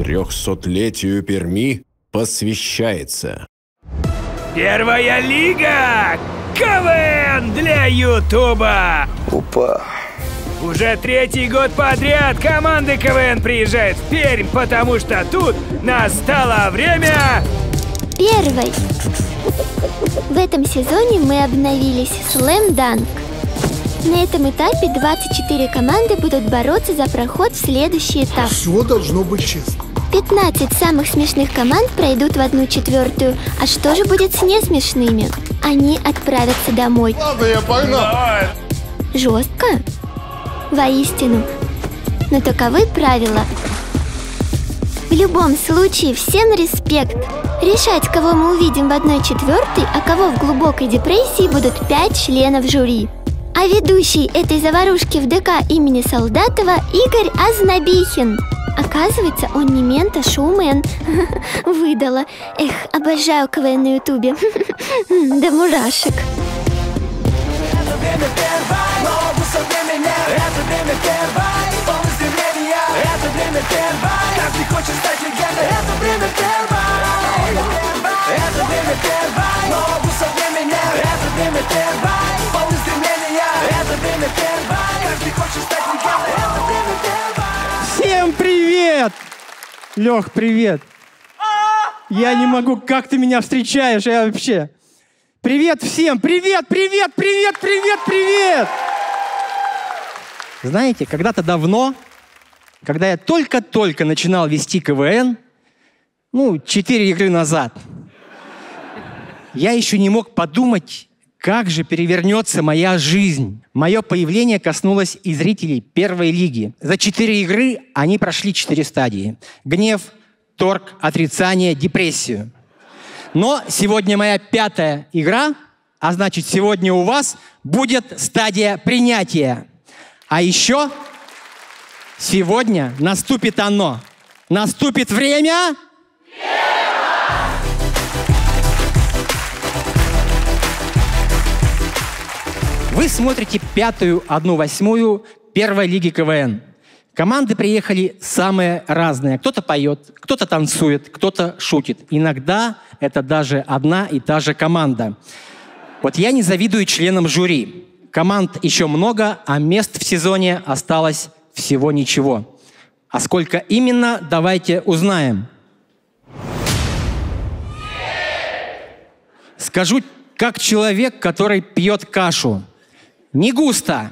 300-летию Перми посвящается. Первая лига! КВН для Ютуба! Опа! Уже 3-й год подряд команды КВН приезжают в Пермь, потому что тут настало время... Первой! В этом сезоне мы обновились Slam Dunk. На этом этапе 24 команды будут бороться за проход в следующий этап. Все должно быть честно. 15 самых смешных команд пройдут в 1/4. А что же будет с несмешными? Они отправятся домой. Ладно, я погнал. Жестко? Воистину. Но таковы правила. В любом случае, всем респект. Решать, кого мы увидим в 1/4, а кого в глубокой депрессии, будут 5 членов жюри. А ведущий этой заварушки в ДК имени Солдатова Игорь Азнабихин. Оказывается, он не мент, а шоумен. Выдала. Эх, обожаю КВН на Ютубе. До мурашек. Это время первое, каждый хочет стать легендой. Это время первое, нового современного. Это время первое, полный стремления. Это время первое, каждый хочет стать легендой. Это время первое. Всем привет! Лёх, привет! Я не могу, как ты меня встречаешь, я вообще... Привет всем! Привет, привет, привет, привет, привет! Знаете, когда-то давно, когда я только-только начинал вести КВН, 4 игры назад, я еще не мог подумать, как же перевернется моя жизнь. Мое появление коснулось и зрителей первой лиги. За 4 игры они прошли 4 стадии. Гнев, торг, отрицание, депрессию. Но сегодня моя 5-я игра, а значит, сегодня у вас будет стадия принятия. А еще сегодня наступит оно. Наступит время... Вы смотрите 5-ю 1/8 первой лиги КВН. Команды приехали самые разные. Кто-то поет, кто-то танцует, кто-то шутит. Иногда это даже одна и та же команда. Вот я не завидую членам жюри. Команд еще много, а мест в сезоне осталось всего ничего. А сколько именно, давайте узнаем. Скажу, как человек, который пьет кашу. Не густо.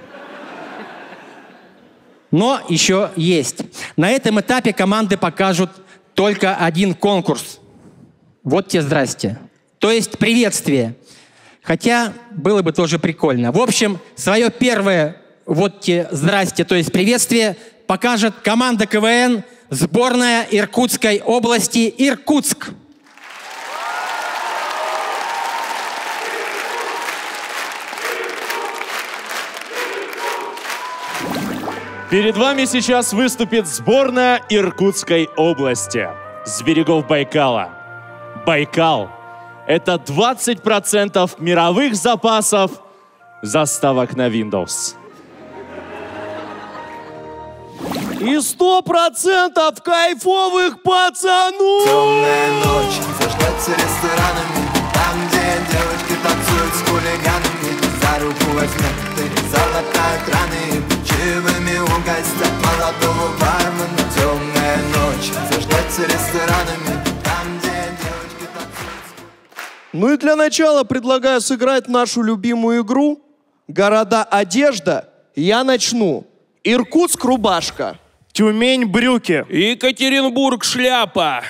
Но еще есть. На этом этапе команды покажут только один конкурс. Вот те здрасте. То есть приветствие. Хотя было бы тоже прикольно. В общем, свое первое вот те здрасте, то есть приветствие, покажет команда КВН сборная Иркутской области Иркутск. Перед вами сейчас выступит сборная Иркутской области с берегов Байкала. Байкал – это 20% мировых запасов заставок на Windows. И 100% кайфовых пацанов! Темная ночь зажгется ресторанами, там, где девочки танцуют с хулиганами. За руку возьмет ты, залатают раны, чаевыми угостят молодого бармена. Темная ночь зажгется ресторанами, там, где девочки танцуют. Ну и для начала предлагаю сыграть нашу любимую игру «Города одежда». Я начну. Иркутск рубашка. Тюмень брюки. Екатеринбург шляпа.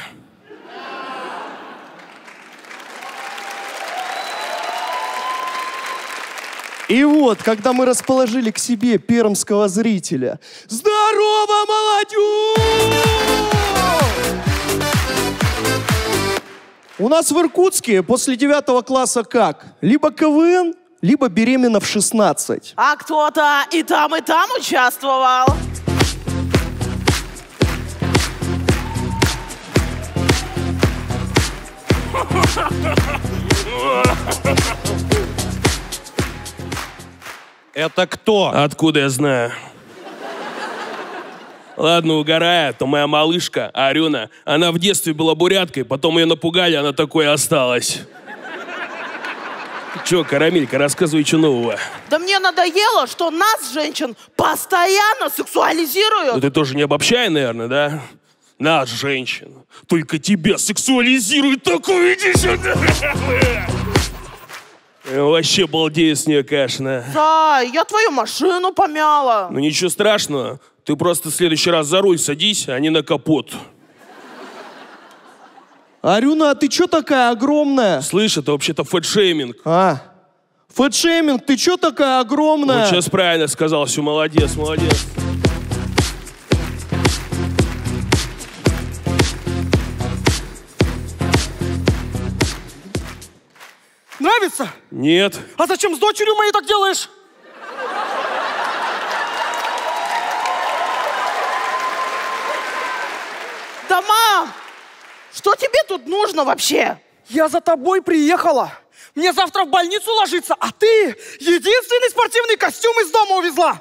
И вот, когда мы расположили к себе пермского зрителя. Здорово, молодежь! У нас в Иркутске после 9 класса как? Либо КВН, либо беременна в 16. А кто-то и там участвовал. Это кто? Откуда я знаю? Ладно, угорая, то моя малышка, Арюна, она в детстве была буряткой, потом ее напугали, она такой и осталась. Че, Карамелька, рассказывай, что нового. Да мне надоело, что нас, женщин, постоянно сексуализируют. Ну ты тоже не обобщай, наверное, да? Нас, женщин, только тебя сексуализируют, такой иди сюда. Вообще балдею с нее, конечно. Да, я твою машину помяла. Ну ничего страшного, ты просто в следующий раз за руль садись, а не на капот. Арюна, а ты чё такая огромная? Слышь, это вообще-то фэтшейминг. Фэтшейминг, ты чё такая огромная? Вот сейчас правильно сказал, все, молодец, молодец. Нравится? Нет. А зачем с дочерью моей так делаешь? Да, мам, что тебе тут нужно вообще? Я за тобой приехала. Мне завтра в больницу ложиться, а ты единственный спортивный костюм из дома увезла.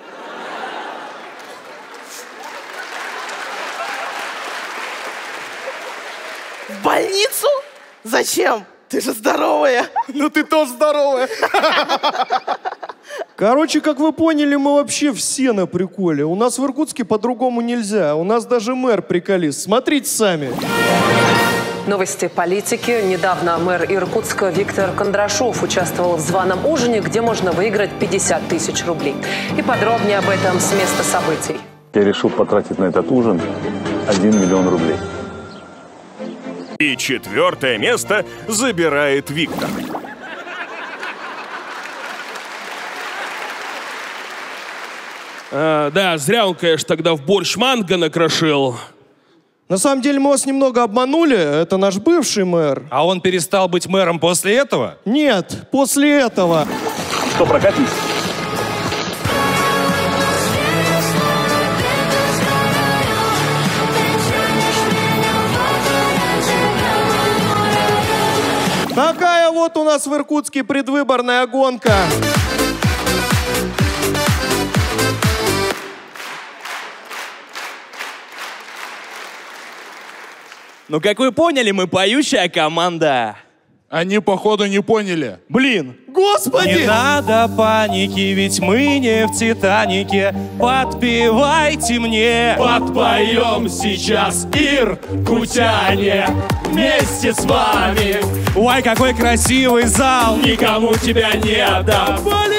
В больницу? Зачем? Ты же здоровая. Ну ты тоже здоровая. Короче, как вы поняли, мы вообще все на приколе. У нас в Иркутске по-другому нельзя. У нас даже мэр приколист. Смотрите сами. Новости политики. Недавно мэр Иркутска Виктор Кондрашов участвовал в званом ужине, где можно выиграть 50 тысяч рублей. И подробнее об этом с места событий. Я решил потратить на этот ужин 1 миллион рублей. И 4-е место забирает Виктор. Да, зря он, конечно, тогда в борщ манго накрошил. На самом деле мы вас немного обманули. Это наш бывший мэр. А он перестал быть мэром после этого? Нет, после этого. Что, прокатись? Такая вот у нас в Иркутске предвыборная гонка. Ну, как вы поняли, мы поющая команда. Они, походу, не поняли. Блин. Господи! Не надо паники, ведь мы не в Титанике. Подпевайте мне. Подпоем сейчас иркутяне вместе с вами. Ой, какой красивый зал. Никому тебя не отдам.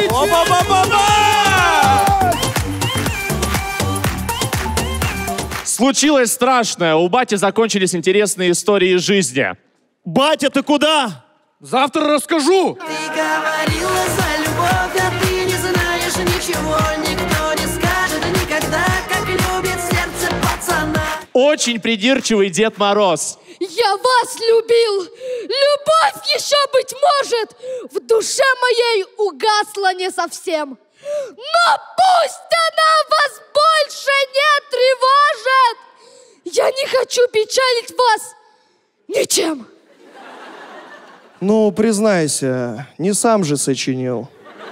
Случилось страшное. У бати закончились интересные истории из жизни. Батя, ты куда? Завтра расскажу. Ты говорила за любовь, а ты не знаешь ничего. Никто не скажет никогда, как любит сердце пацана. Очень придирчивый Дед Мороз. Я вас любил! Любовь еще, быть может, в душе моей угасла не совсем. Но пусть она вас больше не тревожит! Я не хочу печалить вас ничем. Ну, признайся, не сам же сочинил.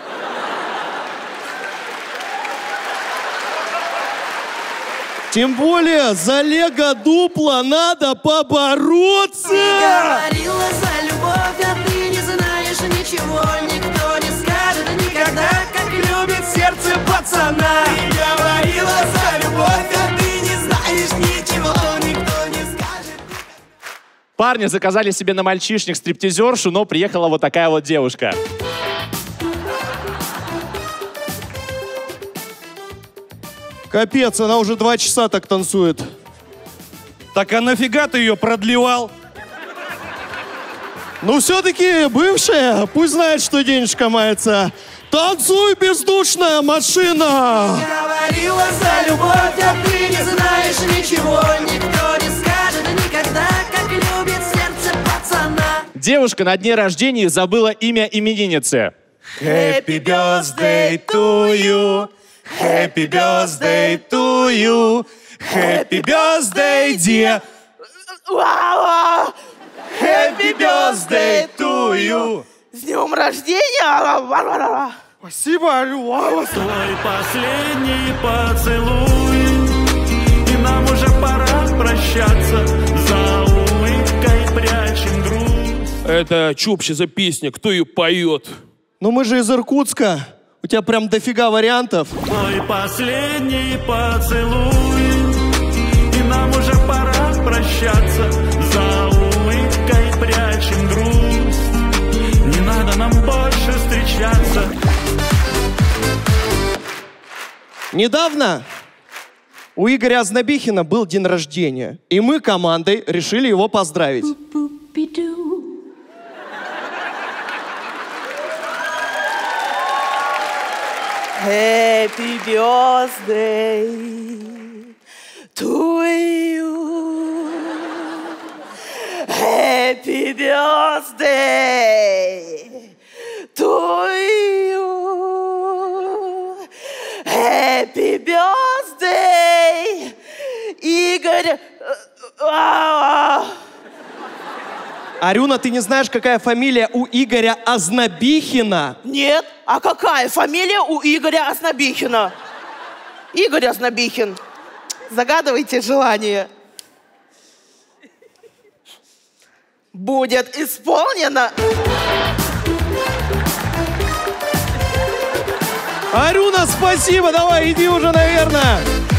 Тем более за Лего Дупло надо побороться! Ты говорила за любовь, а ты не знаешь ничего. Никто не скажет никогда, как любит сердце пацана. Ты говорила за любовь, а ты не знаешь ничего. Никто не скажет. Парни заказали себе на мальчишник стриптизершу, но приехала вот такая вот девушка. Капец, она уже 2 часа так танцует. Так а нафига ты ее продлевал? Ну, все-таки бывшая, пусть знает, что денежка мается. Танцуй, бездушная машина! Говорила за любовь, а ты не знаешь ничего. Никто не скажет никогда, как любит сердце пацана. Девушка на дне рождения забыла имя именинницы. Happy birthday to you. Happy birthday to you. Happy birthday, dear. Happy birthday to you. С днем рождения! Спасибо, Алю. Твой последний поцелуй нам уже пора прощаться. За улыбкой прячем грусть. Это чупча за песня, кто ее поет? Ну мы же из Иркутска. У тебя прям дофига вариантов. Мой последний поцелуй, и нам уже пора прощаться. За улыбкой прячем грусть. Не надо нам больше встречаться. Недавно у Игоря Ознобихина был день рождения, и мы командой решили его поздравить. Happy birthday to you. Happy birthday to you. Happy birthday, Игорь. Арюна, ты не знаешь, какая фамилия у Игоря Ознобихина? Нет, а какая фамилия у Игоря Ознобихина? Игорь Ознобихин. Загадывайте желание. Будет исполнено. Арюна, спасибо, давай, иди уже, наверное.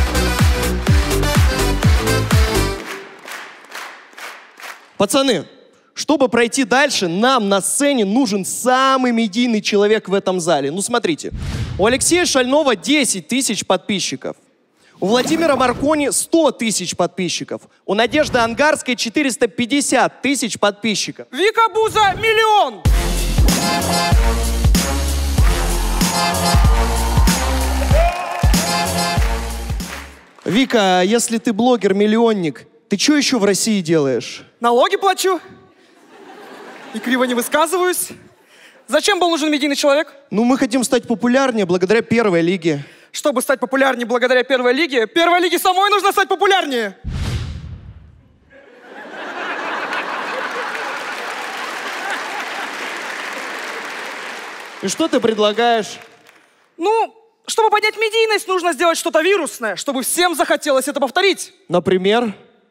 Пацаны, чтобы пройти дальше, нам на сцене нужен самый медийный человек в этом зале. Ну, смотрите. У Алексея Шального 10 тысяч подписчиков. У Владимира Маркони 100 тысяч подписчиков. У Надежды Ангарской 450 тысяч подписчиков. Вика Буза – 1 миллион. Вика, если ты блогер-миллионник, ты что еще в России делаешь? Налоги плачу. И криво не высказываюсь. Зачем был нужен медийный человек? Ну, мы хотим стать популярнее благодаря Первой лиге. Чтобы стать популярнее благодаря Первой лиге, Первой лиге самой нужно стать популярнее. И что ты предлагаешь? Ну, чтобы поднять медийность, нужно сделать что-то вирусное, чтобы всем захотелось это повторить. Например?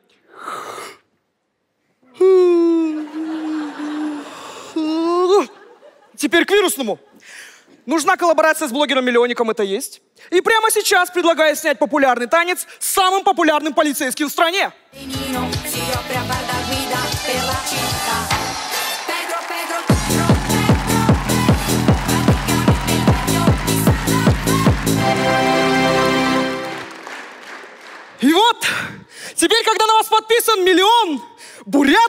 Теперь к вирусному. Нужна коллаборация с блогером-миллионником, это есть. И прямо сейчас предлагаю снять популярный танец с самым популярным полицейским в стране. И вот, теперь, когда на вас подписан 1 миллион бурят,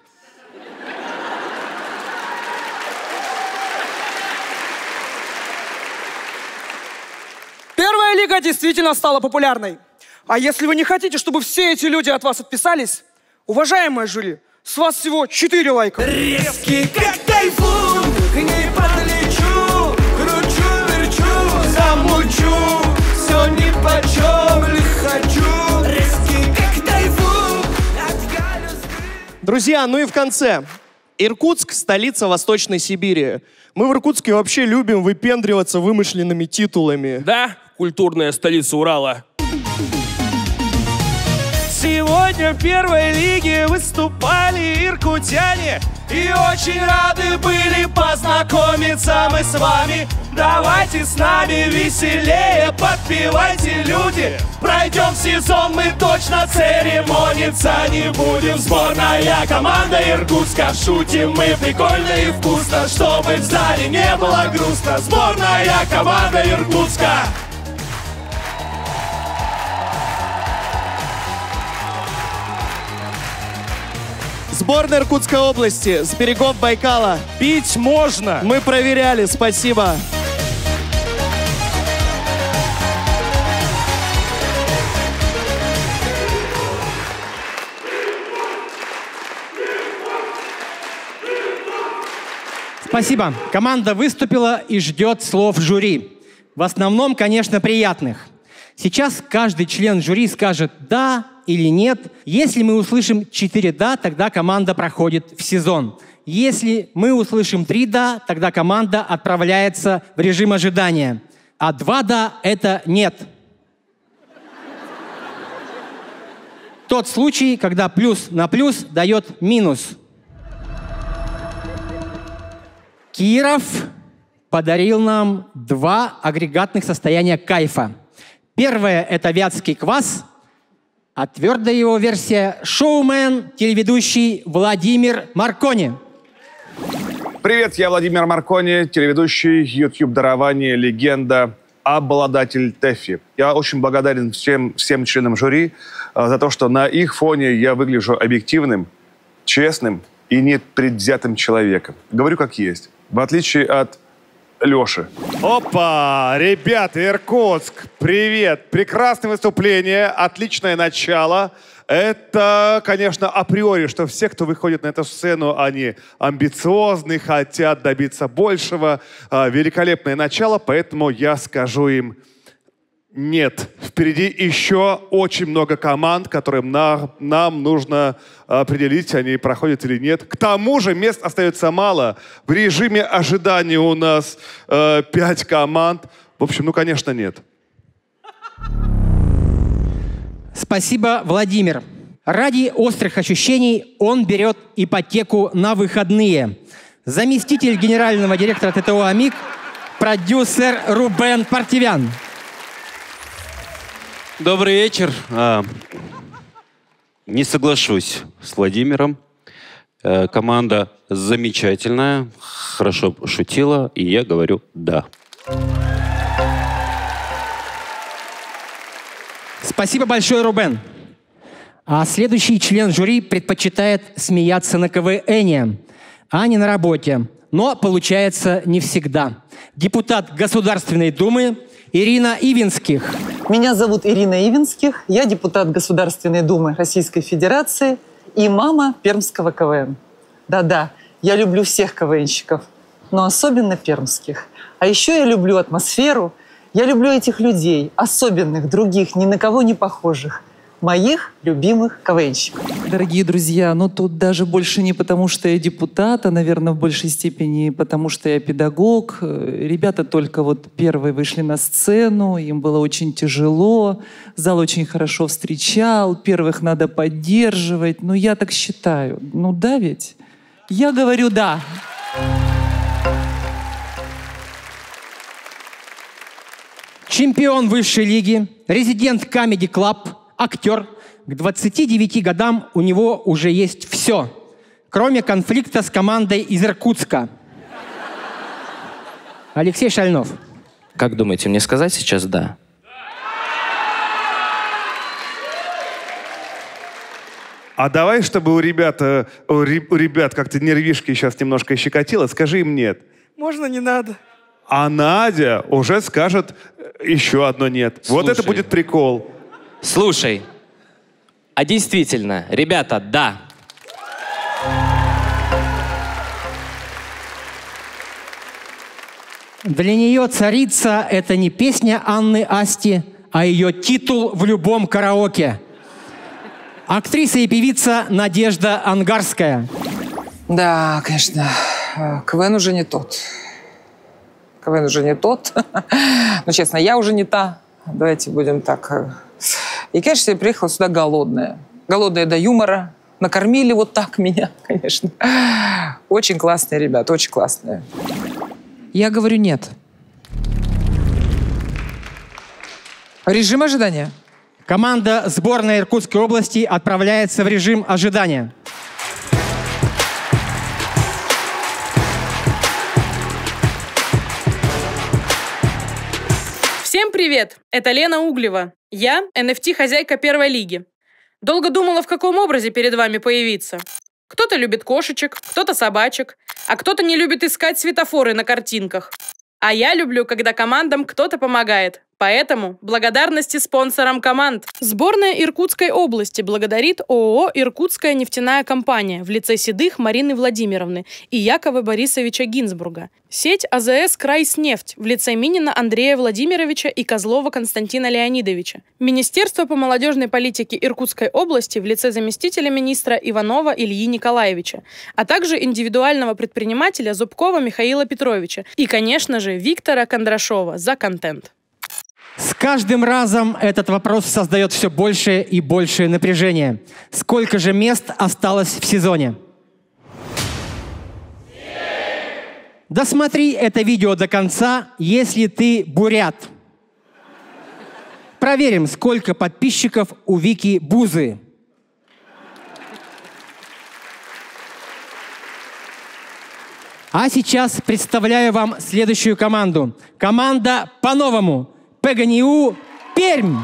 Первая лига действительно стала популярной. А если вы не хотите, чтобы все эти люди от вас отписались, уважаемое жюри, с вас всего 4 лайка. Резкий как тайфун, не подлечу, кручу-верчу, замучу, все нипочем лихачу. Резкий как тайфун. Друзья, ну и в конце. Иркутск – столица Восточной Сибири. Мы в Иркутске вообще любим выпендриваться вымышленными титулами. Да, культурная столица Урала. Сегодня в Первой лиге выступали иркутяне, и очень рады были познакомиться мы с вами. Давайте с нами веселее, подпевайте, люди. Пройдем сезон, мы точно церемониться не будем. Сборная команда Иркутска, шутим мы прикольно и вкусно, чтобы в зале не было грустно. Сборная команда Иркутска. Сборная Иркутской области с берегов Байкала. Пить можно. Мы проверяли, спасибо. Спасибо. Команда выступила и ждет слов жюри. В основном, конечно, приятных. Сейчас каждый член жюри скажет «да» или «нет». Если мы услышим 4 «да», тогда команда проходит в сезон. Если мы услышим 3 «да», тогда команда отправляется в режим ожидания. А 2 «да» — это «нет». тот случай, когда плюс на плюс дает минус. Киров подарил нам 2 агрегатных состояния кайфа. Первое – это вятский квас, а твердая его версия – шоумен, телеведущий Владимир Маркони. Привет, я Владимир Маркони, телеведущий, YouTube-дарование, легенда, обладатель ТЭФИ. Я очень благодарен всем членам жюри за то, что на их фоне я выгляжу объективным, честным и непредвзятым человеком. Говорю как есть, в отличие от Леши. Опа! Ребята, Иркутск, привет! Прекрасное выступление, отличное начало. Это, конечно, априори, что все, кто выходит на эту сцену, они амбициозны, хотят добиться большего. Великолепное начало, поэтому я скажу им нет. Впереди еще очень много команд, которым нам нужно определить, они проходят или нет. К тому же мест остается мало. В режиме ожидания у нас 5 команд. В общем, ну, конечно, нет. Спасибо, Владимир. Ради острых ощущений он берет ипотеку на выходные. Заместитель генерального директора ТТО «Амик», продюсер Рубен Партивян. Добрый вечер. Не соглашусь с Владимиром. Команда замечательная, хорошо шутила, и я говорю «да». Спасибо большое, Рубен. А следующий член жюри предпочитает смеяться на КВНе, а не на работе. Но получается не всегда. Депутат Государственной Думы Ирина Ивинских. Меня зовут Ирина Ивинских. Я депутат Государственной Думы Российской Федерации и мама пермского КВН. Да-да, я люблю всех КВНщиков, но особенно пермских. А еще я люблю атмосферу. Я люблю этих людей, особенных, других, ни на кого не похожих. Моих любимых КВНщиков. Дорогие друзья, ну тут даже больше не потому, что я депутат, а, наверное, в большей степени потому, что я педагог. Ребята только вот первые вышли на сцену, им было очень тяжело, зал очень хорошо встречал, первых надо поддерживать. Ну, я так считаю. Ну да ведь? Я говорю «да». Чемпион высшей лиги, резидент Comedy Club, актер. К 29 годам у него уже есть все, кроме конфликта с командой из Иркутска. Алексей Шальнов. Как думаете, мне сказать сейчас «да»? А давай, чтобы у ребят как-то нервишки сейчас немножко щекотило, скажи им «нет». Можно не надо? А Надя уже скажет еще одно «нет». Слушай, вот это будет прикол. Слушай, а действительно, ребята, да. Для нее «Царица» — это не песня Анны Асти, а ее титул в любом караоке. Актриса и певица Надежда Ангарская. Да, конечно, КВН уже не тот. КВН уже не тот. Но, честно, я уже не та. Давайте будем так. И, конечно, я приехала сюда голодная. Голодная до юмора. Накормили вот так меня, конечно. Очень классные ребята, очень классные. Я говорю «нет». Режим ожидания. Команда сборной Иркутской области отправляется в режим ожидания. Всем привет! Это Лена Углева. Я NFT-хозяйка первой лиги. Долго думала, в каком образе перед вами появиться. Кто-то любит кошечек, кто-то собачек, а кто-то не любит искать светофоры на картинках. А я люблю, когда командам кто-то помогает. Поэтому благодарности спонсорам команд. Сборная Иркутской области благодарит ООО «Иркутская нефтяная компания» в лице Седых Марины Владимировны и Якова Борисовича Гинзбурга. Сеть АЗС «Крайснефть» в лице Минина Андрея Владимировича и Козлова Константина Леонидовича. Министерство по молодежной политике Иркутской области в лице заместителя министра Иванова Ильи Николаевича, а также индивидуального предпринимателя Зубкова Михаила Петровича и, конечно же, Виктора Кондрашова за контент. С каждым разом этот вопрос создает все большее и большее напряжение. Сколько же мест осталось в сезоне? Досмотри это видео до конца, если ты бурят. Проверим, сколько подписчиков у Вики Бузы. А сейчас представляю вам следующую команду. Команда по-новому. ПГНиУ Пермь.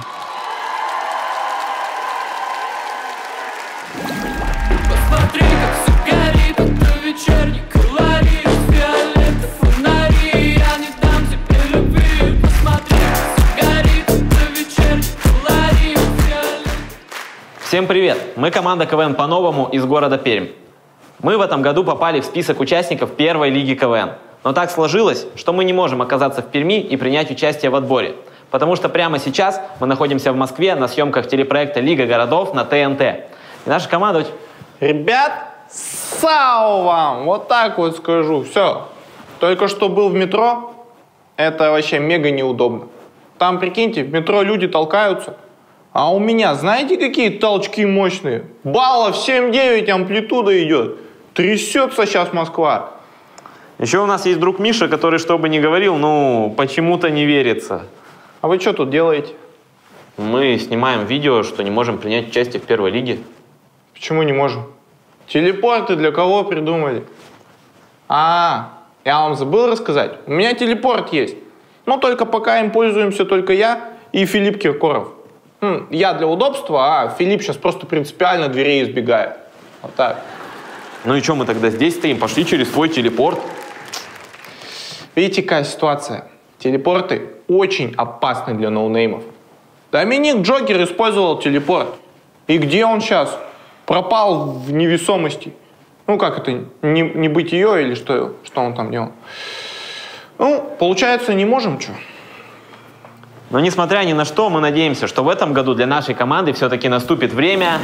Посмотри, как все горит, это вечерний колорит. Фиолетовые фонари, я не дам тебе любви. Посмотри, как все горит, это вечерний колорит. Всем привет! Мы команда КВН по-новому из города Пермь. Мы в этом году попали в список участников первой лиги КВН. Но так сложилось, что мы не можем оказаться в Перми и принять участие в отборе. Потому что прямо сейчас мы находимся в Москве на съемках телепроекта «Лига городов» на ТНТ. И наша команда... Ребят, сау вам! Вот так вот скажу. Все. Только что был в метро. Это вообще мега неудобно. Там, прикиньте, в метро люди толкаются. А у меня, знаете, какие толчки мощные? Баллов 7-9 амплитуда идет. Трясется сейчас Москва. Еще у нас есть друг Миша, который, что бы ни говорил, ну, почему-то не верится. А вы что тут делаете? Мы снимаем видео, что не можем принять участие в первой лиге. Почему не можем? Телепорты для кого придумали? Я вам забыл рассказать. У меня телепорт есть. Но только пока им пользуемся только я и Филипп Киркоров. Я для удобства, а Филипп сейчас просто принципиально дверей избегает. Вот так. Ну и что мы тогда здесь стоим? Пошли через свой телепорт. Видите, какая ситуация? Телепорты очень опасны для ноунеймов. Доминик Джокер использовал телепорт. И где он сейчас? Пропал в невесомости. Ну как это, не быть ее или что он там делал? Ну, получается, не можем, что? Но несмотря ни на что, мы надеемся, что в этом году для нашей команды все-таки наступит время...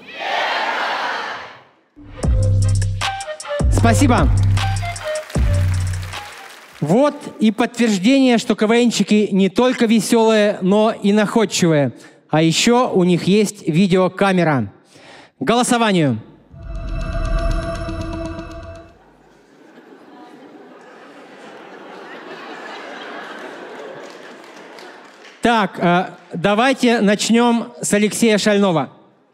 Спасибо. Вот и подтверждение, что КВНчики не только веселые, но и находчивые. А еще у них есть видеокамера. К голосованию. Так, давайте начнем с Алексея Шальнова.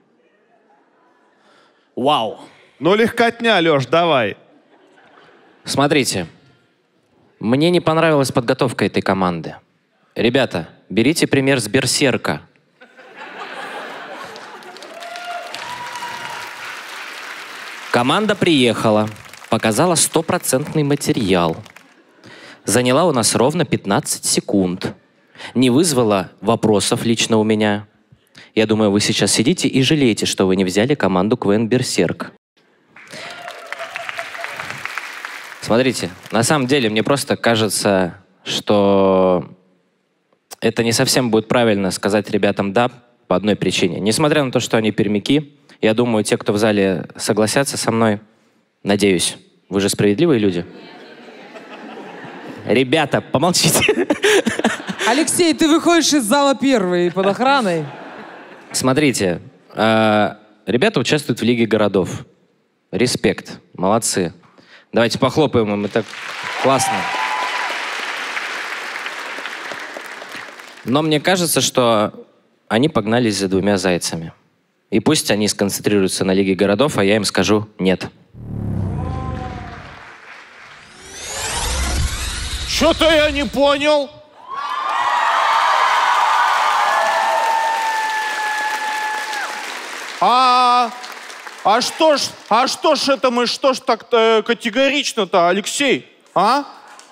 Вау. Ну, легкотня, Леш, давай. Смотрите, мне не понравилась подготовка этой команды. Ребята, берите пример с Берсерка. Команда приехала, показала 100% материал. Заняла у нас ровно 15 секунд. Не вызвала вопросов лично у меня. Я думаю, вы сейчас сидите и жалеете, что вы не взяли команду КВН Берсерк. Смотрите, на самом деле мне просто кажется, что это не совсем будет правильно сказать ребятам «да» по одной причине. Несмотря на то, что они пермяки, я думаю, те, кто в зале согласятся со мной, надеюсь, вы же справедливые люди. Ребята, помолчите. Алексей, ты выходишь из зала первый под охраной. Смотрите, ребята участвуют в Лиге городов. Респект, молодцы. Давайте похлопаем им, это классно. Но мне кажется, что они погнались за двумя зайцами. И пусть они сконцентрируются на Лиге городов, а я им скажу «нет». Что-то я не понял. А что ж это мы, что ж так категорично-то, Алексей, а?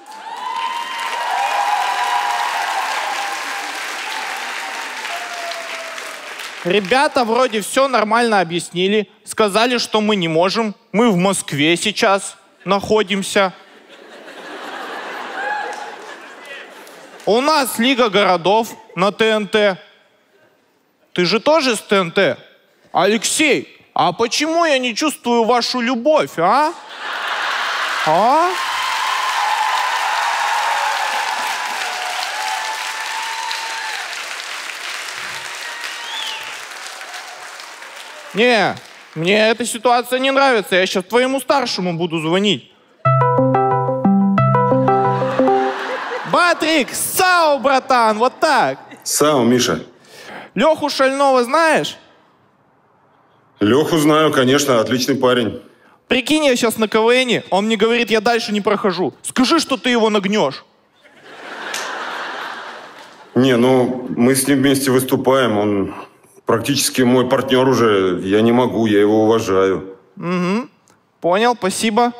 Ребята вроде все нормально объяснили, сказали, что мы не можем. Мы в Москве сейчас находимся. У нас Лига городов на ТНТ. Ты же тоже с ТНТ? Алексей, а почему я не чувствую вашу любовь, а? А? Не, мне эта ситуация не нравится. Я сейчас твоему старшему буду звонить. Батрик, сау, братан, вот так. Сау, Миша. Леху Шального знаешь? Леху знаю, конечно, отличный парень. Прикинь, я сейчас на КВНе, он мне говорит, я дальше не прохожу. Скажи, что ты его нагнешь. Не, ну, мы с ним вместе выступаем, он практически мой партнер уже, я не могу, я его уважаю. Угу, понял, спасибо.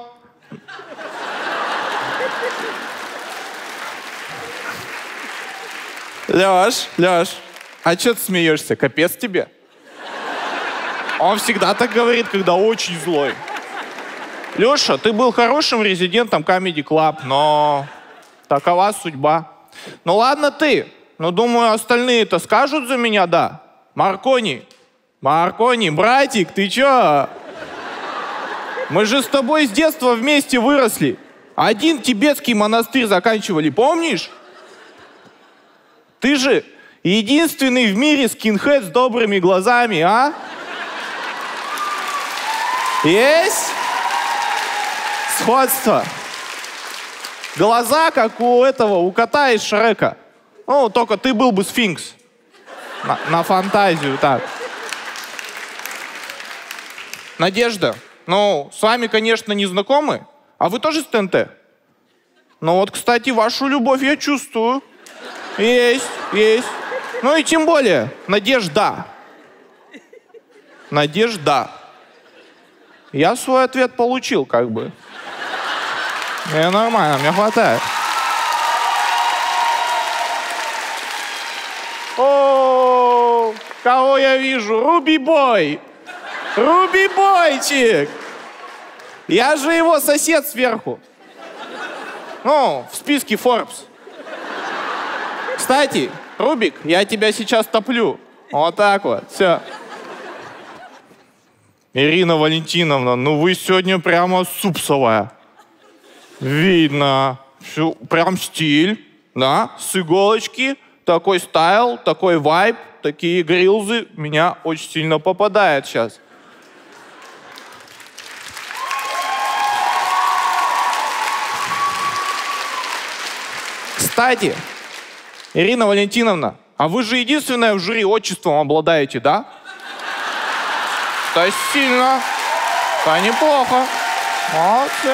Леш, а что ты смеешься? Капец тебе. Он всегда так говорит, когда очень злой. Леша, ты был хорошим резидентом Comedy Club, но такова судьба. Ну ладно ты, но думаю, остальные-то скажут за меня «да». Маркони, братик, ты чё? Мы же с тобой с детства вместе выросли. Один тибетский монастырь заканчивали, помнишь? Ты же единственный в мире скинхед с добрыми глазами, а? Есть? Сходство. Глаза, как у кота из Шрека. Ну, только ты был бы сфинкс. На фантазию, так. Надежда, ну, с вами, конечно, не знакомы. А вы тоже с ТНТ? Ну вот, кстати, вашу любовь я чувствую. Есть. Ну и тем более, Надежда. Я свой ответ получил, как бы. Мне нормально, мне хватает. О, кого я вижу? Руби-бой! Руби-бойчик! Я же его сосед сверху. Ну, в списке Forbes. Кстати, Рубик, я тебя сейчас топлю. Вот так вот, все. Ирина Валентиновна, ну вы сегодня прямо супсовая. Видно. Все, прям стиль, да, с иголочки. Такой стайл, такой вайб, такие грилзы. Меня очень сильно попадает сейчас. Кстати, Ирина Валентиновна, а вы же единственная в жюри отчеством обладаете, да? Это сильно. Это неплохо. Молодцы.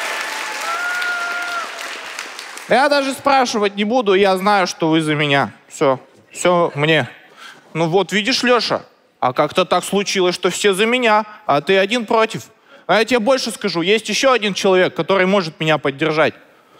Я даже спрашивать не буду, я знаю, что вы за меня. Все мне. Ну вот, видишь, Леша, а как-то так случилось, что все за меня, а ты один против. А я тебе больше скажу, есть еще один человек, который может меня поддержать.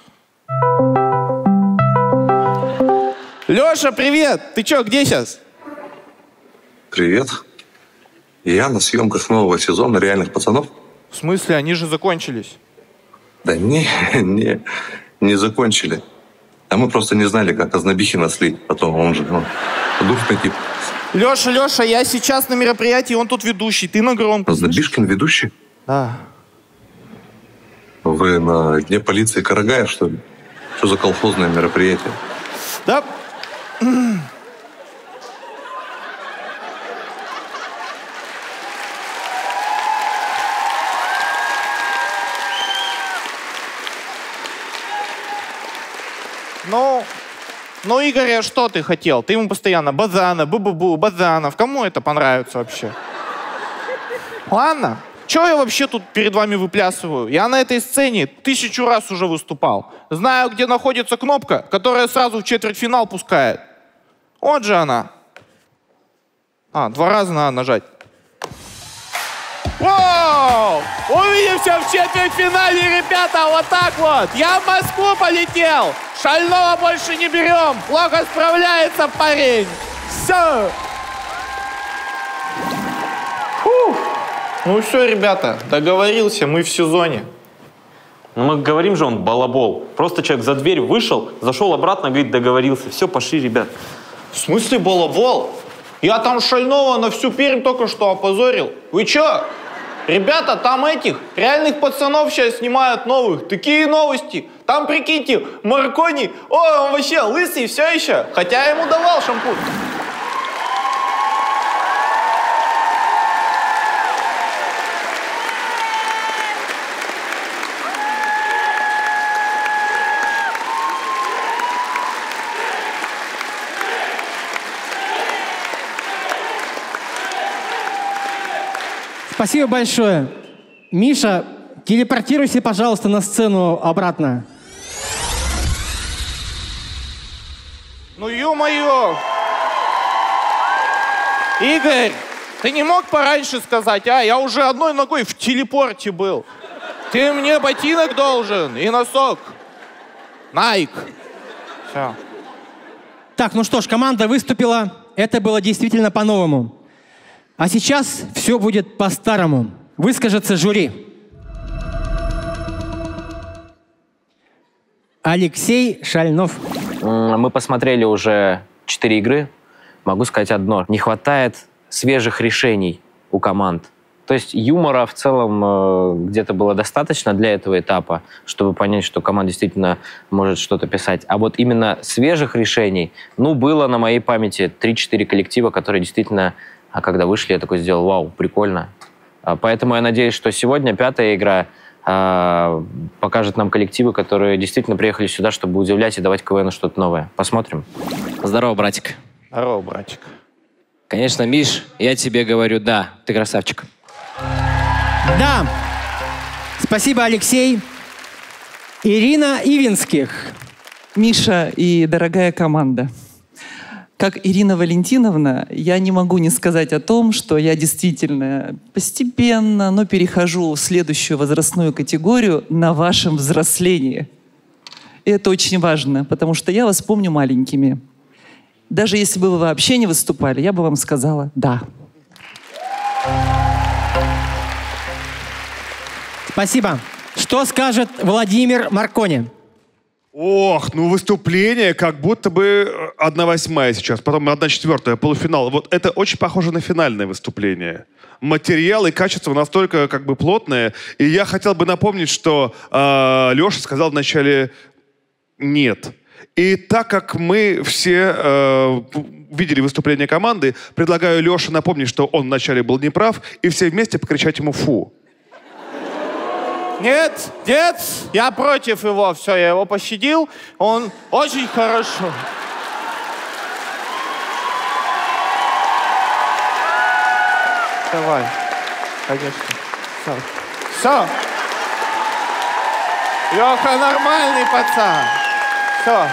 Леша, привет! Ты че, где сейчас? Привет. Я на съемках нового сезона «Реальных пацанов». В смысле? Они же закончились. Да не закончили. А мы просто не знали, как Ознобихина слить. Потом он же, душный тип. Леша, я сейчас на мероприятии, он тут ведущий, ты на громком. Ознобишкин ведущий? Да. Вы на дне полиции Карагаев, что ли? Что за колхозное мероприятие? Да. Ну, Игорь, что ты хотел? Ты ему постоянно Базанов, бу-бу-бу, Базанов. Кому это понравится вообще? Ладно. Чего я вообще тут перед вами выплясываю? Я на этой сцене 1000 раз уже выступал. Знаю, где находится кнопка, которая сразу в четвертьфинал пускает. Вот же она. 2 раза надо нажать. Воу! Увидимся в четвертьфинале, ребята, вот так вот. Я в Москву полетел. Шального больше не берем. Плохо справляется парень. Все. Ну все, ребята, договорился, мы в сезоне. Ну мы говорим же, он балабол. Просто человек за дверь вышел, зашел обратно, говорит, договорился. Все, пошли, ребят. В смысле балабол? Я там Шального на всю Пермь только что опозорил. Вы че? Ребята, там этих реальных пацанов сейчас снимают новых. Такие новости. Там, прикиньте, Маркони, он вообще лысый все еще. Хотя я ему давал шампунь. Спасибо большое. Миша, телепортируйся, пожалуйста, на сцену обратно. Ну, ё-моё! Игорь, ты не мог пораньше сказать, а? Я уже одной ногой в телепорте был. Ты мне ботинок должен и носок. Найк. Все. Так, ну что ж, команда выступила. Это было действительно по-новому. А сейчас все будет по-старому. Выскажется жюри. Алексей Шальнов. Мы посмотрели уже 4 игры. Могу сказать одно. Не хватает свежих решений у команд. То есть юмора в целом где-то было достаточно для этого этапа, чтобы понять, что команда действительно может что-то писать. А вот именно свежих решений, ну, было на моей памяти 3-4 коллектива, которые действительно, когда вышли, я такой сделал: вау, прикольно. Поэтому я надеюсь, что сегодня 5-я игра покажет нам коллективы, которые действительно приехали сюда, чтобы удивлять и давать КВНу что-то новое. Посмотрим. Здорово, братик. Здорово, братик. Конечно, Миш, я тебе говорю да. Ты красавчик. Да. Спасибо, Алексей. Ирина Ивинских. Миша и дорогая команда. Как Ирина Валентиновна, я не могу не сказать о том, что я действительно постепенно, но перехожу в следующую возрастную категорию на вашем взрослении. И это очень важно, потому что я вас помню маленькими. Даже если бы вы вообще не выступали, я бы вам сказала «да». Спасибо. Что скажет Владимир Маркони? Ох, ну выступление как будто бы 1/8 сейчас, потом 1/4, полуфинал. Вот это очень похоже на финальное выступление. Материал и качество настолько как бы плотное. И я хотел бы напомнить, что Леша сказал вначале «нет». И так как мы все видели выступление команды, предлагаю Леше напомнить, что он вначале был неправ, и все вместе покричать ему «фу». Нет, нет, я против его. Все, я его пощадил. Он очень хорошо. Давай. Конечно. Все. Все. Леха нормальный пацан. Все.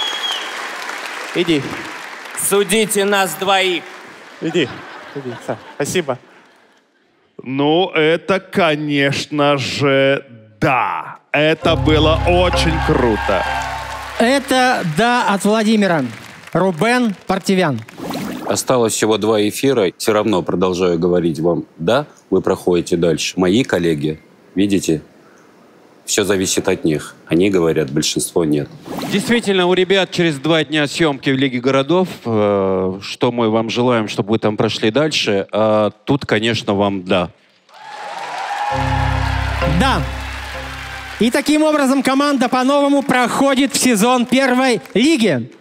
Иди. Судите нас двоих. Иди. Иди. Все. Спасибо. Ну, это, конечно же, да. Это было очень круто. Это «да» от Владимира. Рубен Партивян. Осталось всего 2 эфира. Все равно продолжаю говорить вам «да», вы проходите дальше. Мои коллеги, видите, все зависит от них. Они говорят, большинство нет. Действительно, у ребят через 2 дня съемки в Лиге городов. Что мы вам желаем, чтобы вы там прошли дальше. А тут, конечно, вам «да». Да. И таким образом команда по-новому проходит в сезон 1-й лиги.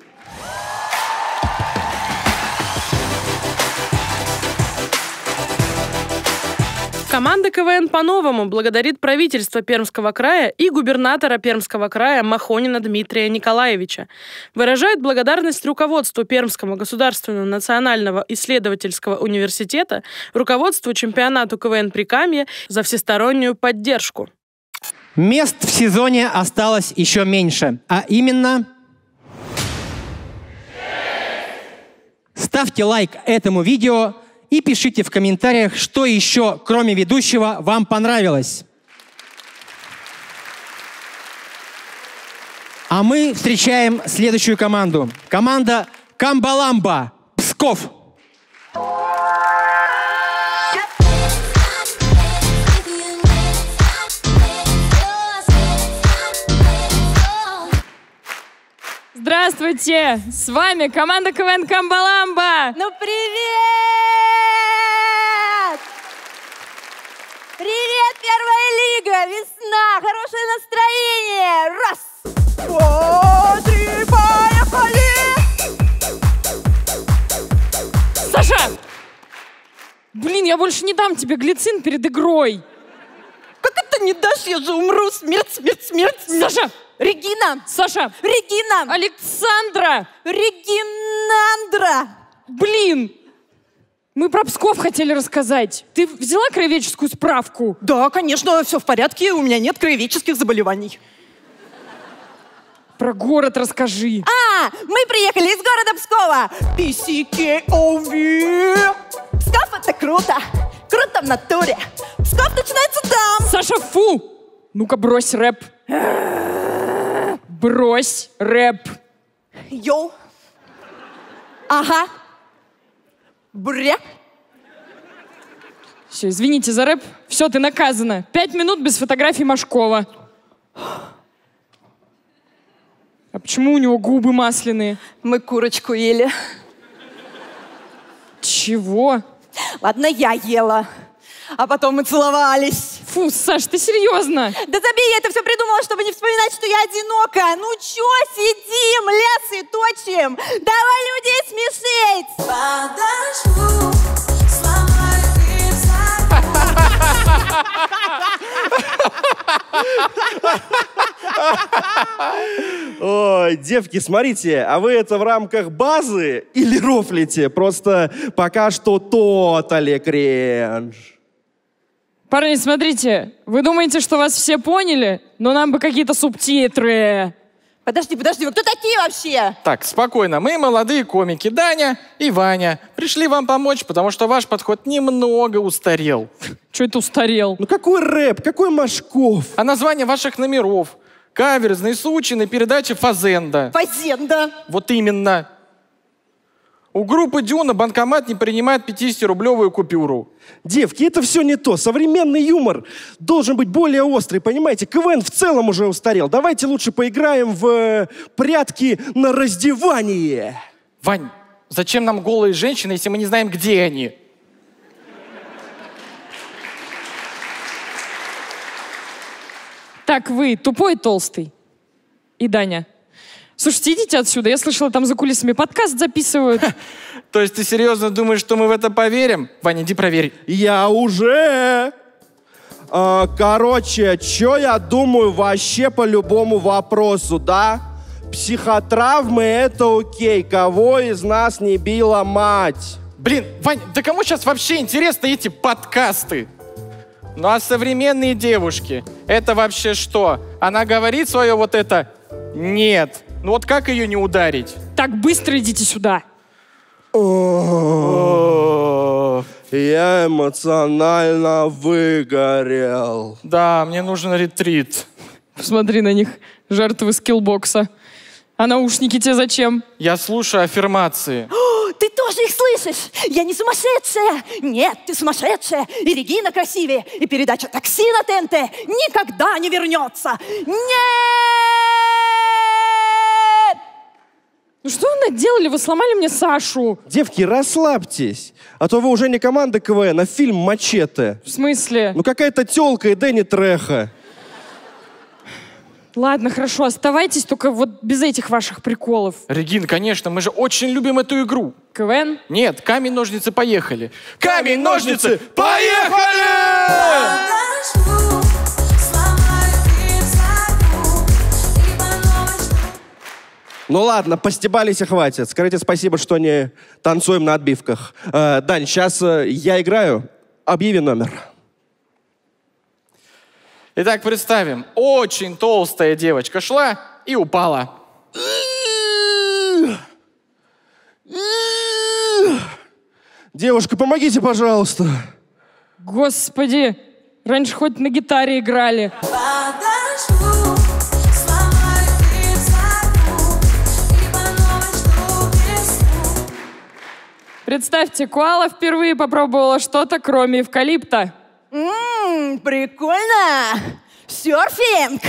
Команда КВН по-новому благодарит правительство Пермского края и губернатора Пермского края Махонина Дмитрия Николаевича. Выражает благодарность руководству Пермского государственного национального исследовательского университета, руководству чемпионату КВН Прикамья за всестороннюю поддержку. Мест в сезоне осталось еще меньше, а именно... Ставьте лайк этому видео и пишите в комментариях, что еще, кроме ведущего, вам понравилось. А мы встречаем следующую команду. Команда Камбаламба, Псков. Здравствуйте! С вами команда КВН Камбаламба! Ну привет! Привет, первая лига! Весна! Хорошее настроение! Раз! 2, 3, поехали! Саша! Блин, я больше не дам тебе глицин перед игрой. Как это не дашь? Я же умру. Смерть, смерть, смерть. Саша! Регина! Саша! Регина! Александра! Регинандра! Блин! Мы про Псков хотели рассказать. Ты взяла краеведческую справку? Да, конечно, все в порядке. У меня нет краеведческих заболеваний. Про город расскажи. Мы приехали из города Пскова. PCKOV. Псков — это круто. Круто в натуре. Псков начинается там. Саша, фу! Ну-ка, брось рэп. Брось рэп. Йоу. Ага. Бря. Все, извините за рэп. Все, ты наказана. 5 минут без фотографий Машкова. А почему у него губы масляные? Мы курочку ели. Чего? Ладно, я ела. А потом мы целовались. Фу, Саш, ты серьезно? Да забей, я это все придумала, чтобы не вспоминать, что я одинока. Ну чё, сидим, лясы точим. Давай людей смешить. Подожду, Ой, девки, смотрите, а вы это в рамках базы или рофлите? Просто пока что тотали кринж. Парни, смотрите, вы думаете, что вас все поняли? Но нам бы какие-то субтитры. Подожди, вы кто такие вообще? Так, спокойно. Мы молодые комики Даня и Ваня. Пришли вам помочь, потому что ваш подход немного устарел. Че это устарел? Ну какой рэп, какой Машков? А название ваших номеров? Каверзные случаи на передаче «Фазенда». Фазенда. Вот именно. У группы «Дюна» банкомат не принимает 50-рублевую купюру. Девки, это все не то. Современный юмор должен быть более острый, понимаете? КВН в целом уже устарел. Давайте лучше поиграем в прятки на раздевание. Вань, зачем нам голые женщины, если мы не знаем, где они? Так, вы тупой и толстый. И Даня. Слушайте, идите отсюда. Я слышала, там за кулисами подкаст записывают. То есть ты серьезно думаешь, что мы в это поверим? Ваня, иди проверь. Я уже... Короче, что я думаю вообще по любому вопросу, да? Психотравмы — это окей. Кого из нас не била мать? Блин, Вань, да кому сейчас вообще интересны эти подкасты? Ну а современные девушки, это вообще что? Она говорит свое вот это «нет». Ну вот как ее не ударить? Так, быстро идите сюда. Я эмоционально выгорел. Да, мне нужен ретрит. Посмотри на них, жертвы скиллбокса. А наушники тебе зачем? Я слушаю аффирмации. Ты тоже их слышишь? Я не сумасшедшая. Нет, ты сумасшедшая. И Регина красивее. И передача «Такси» на ТНТ никогда не вернется. Нет! Ну что вы наделали? Вы сломали мне Сашу. Девки, расслабьтесь. А то вы уже не команда КВН, а фильм «Мачете». В смысле? Ну какая-то тёлка и Дэнни Треха. Ладно, хорошо, оставайтесь, только вот без этих ваших приколов. Регин, конечно, мы же очень любим эту игру. КВН? Нет, камень, ножницы, поехали. Камень, ножницы, поехали! Ну ладно, постебались и хватит. Скажите спасибо, что не танцуем на отбивках. Дань, сейчас я играю. Объяви номер. Итак, представим, очень толстая девочка шла и упала. Девушка, помогите, пожалуйста. Господи, раньше хоть на гитаре играли. Представьте, коала впервые попробовала что-то, кроме эвкалипта. Прикольно! Серфинг!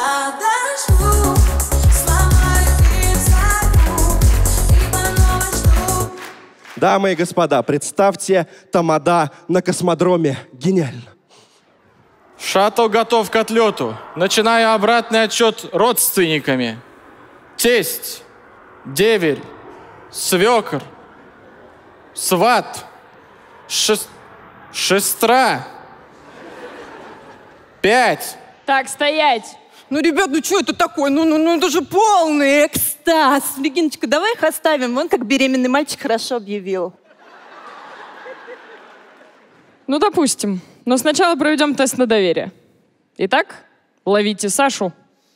Дамы и господа, представьте тамада на космодроме. Гениально. Шаттл готов к отлету. Начинаю обратный отчет родственниками. Тесть, деверь, свекр, сват, шестра, 5. Так, стоять. Ну, ребят, ну что это такое? Ну, это же полный экстаз. Региночка, давай их оставим. Вон как беременный мальчик хорошо объявил. Ну, допустим. Но сначала проведем тест на доверие. Итак, ловите Сашу.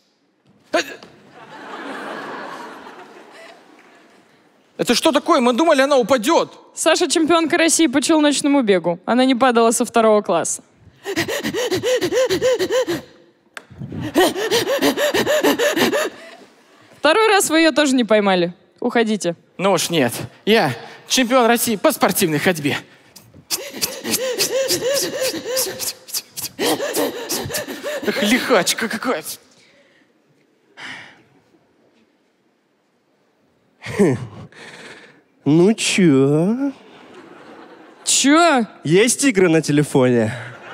Это что такое? Мы думали, она упадет. Саша чемпионка России по челночному бегу. Она не падала со 2 класса. Второй раз вы ее тоже не поймали. Уходите. Ну уж нет. Я чемпион России по спортивной ходьбе. Эх, лихачка какая. Ну чё? Чё? Есть игры на телефоне?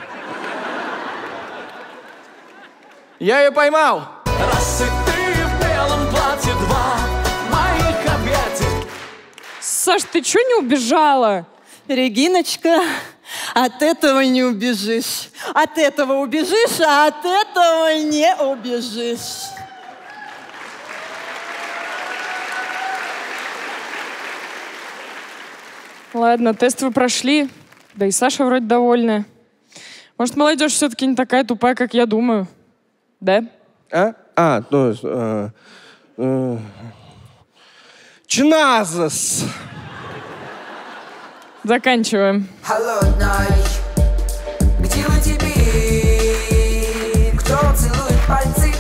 Я ее поймал. Саш, ты чё не убежала? Региночка, от этого не убежишь. От этого убежишь, а от этого не убежишь. Ладно, тест вы прошли. Да и Саша вроде довольная. Может, молодежь все-таки не такая тупая, как я думаю. Да? Чиназас. Заканчиваем. Холодной, где вы теперь? Кто целует пальцы?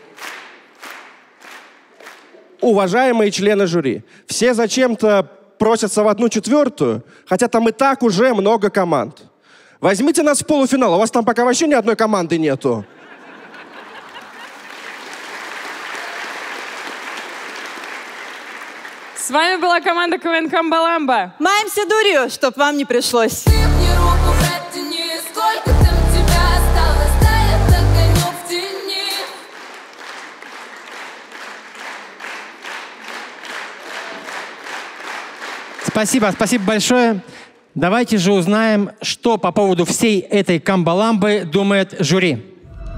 Уважаемые члены жюри, все зачем-то просятся в 1/4, хотя там и так уже много команд. Возьмите нас в полуфинал, у вас там пока вообще ни одной команды нету. С вами была команда КВН Камбаламба. Маемся дурью, чтоб вам не пришлось. Спасибо, спасибо большое. Давайте же узнаем, что по поводу всей этой камбаламбы думает жюри.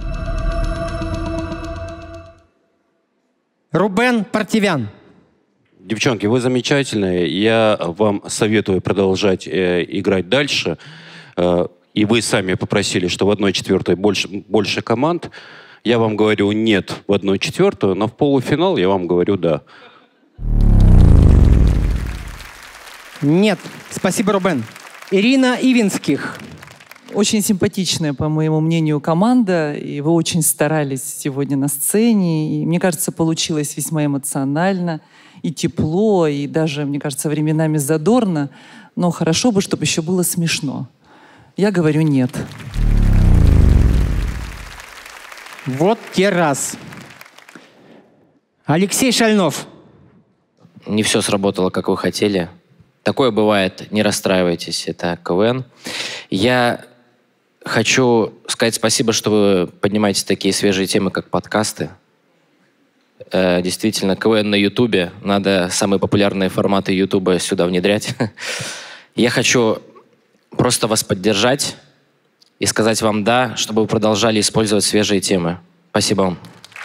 Рубен Партивян. Девчонки, вы замечательные. Я вам советую продолжать играть дальше. И вы сами попросили, что в 1/4 больше команд. Я вам говорю нет в 1/4, но в полуфинал я вам говорю да. Нет. Спасибо, Рубен. Ирина Ивинских. Очень симпатичная, по моему мнению, команда. И вы очень старались сегодня на сцене. И, мне кажется, получилось весьма эмоционально. И тепло, и даже, мне кажется, временами задорно. Но хорошо бы, чтобы еще было смешно. Я говорю нет. Вот те раз. Алексей Шальнов. Не все сработало, как вы хотели. Такое бывает, не расстраивайтесь, это КВН. Я хочу сказать спасибо, что вы поднимаете такие свежие темы, как подкасты. Действительно, КВН на Ютубе. Надо самые популярные форматы Ютуба сюда внедрять. Я хочу просто вас поддержать и сказать вам «да», чтобы вы продолжали использовать свежие темы. Спасибо вам.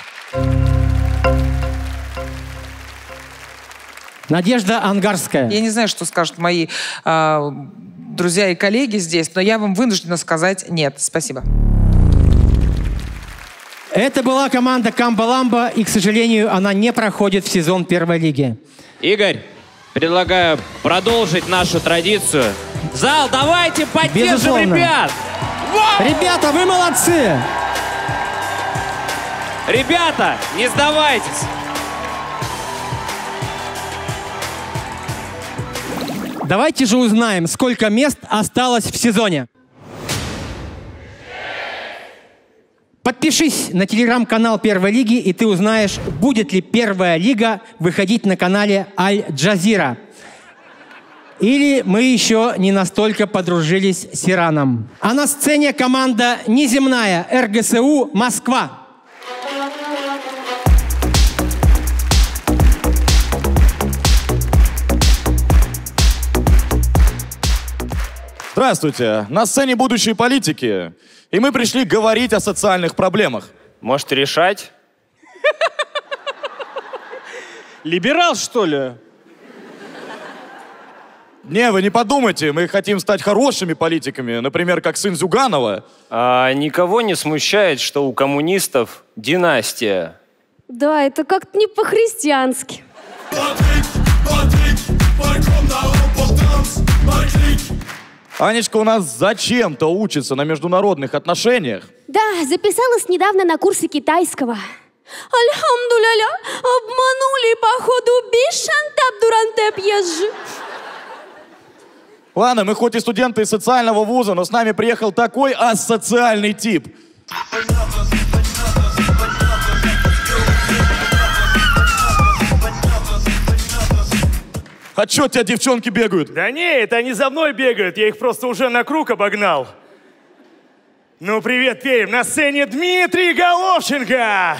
Надежда Ангарская. Я не знаю, что скажут мои друзья и коллеги здесь, но я вам вынуждена сказать нет. Спасибо. Это была команда Камбаламба, и, к сожалению, она не проходит в сезон первой лиги. Игорь, предлагаю продолжить нашу традицию. Зал, давайте поддержим Безусловно. ребят! Ребята, вы молодцы! Ребята, не сдавайтесь! Давайте же узнаем, сколько мест осталось в сезоне. Подпишись на телеграм-канал Первой лиги, и ты узнаешь, будет ли Первая лига выходить на канале Аль-Джазира. Или мы еще не настолько подружились с Ираном. А на сцене команда «Неземная» РГСУ «Москва». Здравствуйте. На сцене будущие политики. И мы пришли говорить о социальных проблемах. Может, решать? Либерал, что ли? Не, вы не подумайте, мы хотим стать хорошими политиками, например, как сын Зюганова. А никого не смущает, что у коммунистов династия? Да, это как-то не по-христиански. Анечка у нас зачем-то учится на международных отношениях. Да, записалась недавно на курсы китайского. Альхамдуляля, обманули, походу, бишантап дурантеп езжи. Ладно, мы хоть и студенты социального вуза, но с нами приехал такой асоциальный тип. А чё у тебя девчонки бегают? Да не, это они за мной бегают, я их просто уже на круг обогнал. Ну, привет, Пермь, на сцене Дмитрий Головченко!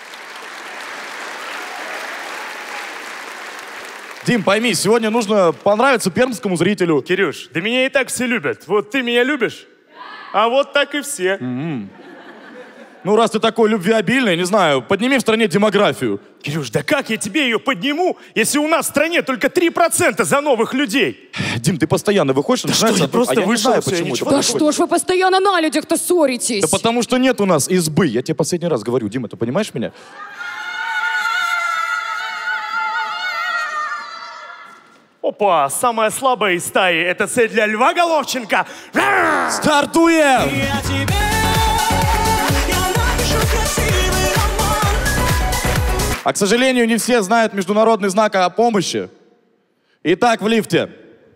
Дим, пойми, сегодня нужно понравиться пермскому зрителю. Кирюш, да меня и так все любят. Вот ты меня любишь, а вот так и все. Ну, раз ты такой любвеобильный, не знаю, подними в стране демографию. Кирюш, да как я тебе ее подниму, если у нас в стране только 3% за новых людей? Дим, ты постоянно выходишь, да что, я просто вышел, почему. Да что ж вы постоянно на людях-то ссоритесь? Да потому что нет у нас избы. Я тебе последний раз говорю, Дима, ты понимаешь меня? Опа, самая слабая из стаи. Это цель для Льва Головченко. Стартуем! А, к сожалению, не все знают международный знак о помощи. Итак, в лифте.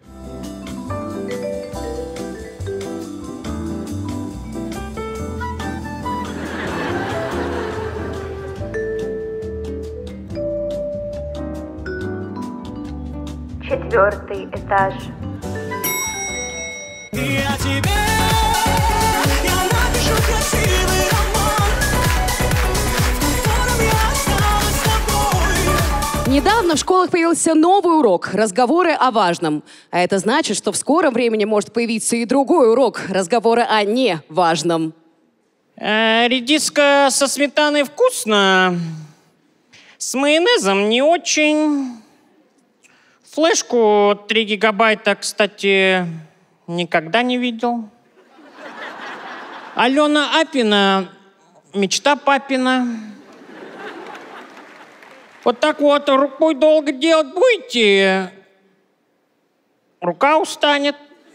Четвертый этаж. Я тебе, я напишу красивый роман, в котором я останусь с тобой. Недавно в школах появился новый урок – разговоры о важном. А это значит, что в скором времени может появиться и другой урок – разговоры о неважном. Редиска со сметаной вкусно, с майонезом не очень. Флешку 3 гигабайта, кстати, никогда не видел. Алена Апина, мечта папина. Вот так вот рукой долго делать будете, рука устанет.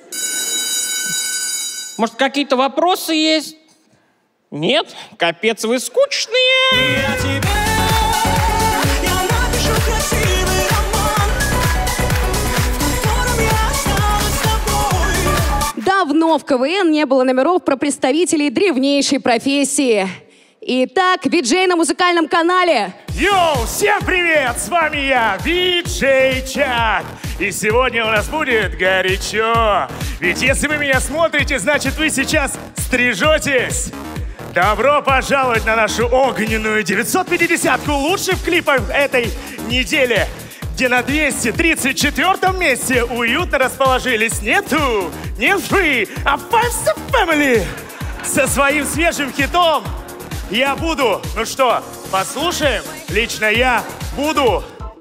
Может, какие-то вопросы есть? Нет? Капец, вы скучные. Я тебе, я напишу красивый роман, в котором я останусь с тобой. Давно в КВН не было номеров про представителей древнейшей профессии. Итак, виджей на музыкальном канале. Йоу, всем привет! С вами я, Виджей Чак. И сегодня у нас будет горячо. Ведь если вы меня смотрите, значит вы сейчас стрижетесь. Добро пожаловать на нашу огненную 950-ку лучших клипов этой недели, где на 234-м месте уютно расположились не Two, не Three, а Five Star Family со своим свежим хитом «Я буду». Ну что, послушаем? Лично я буду.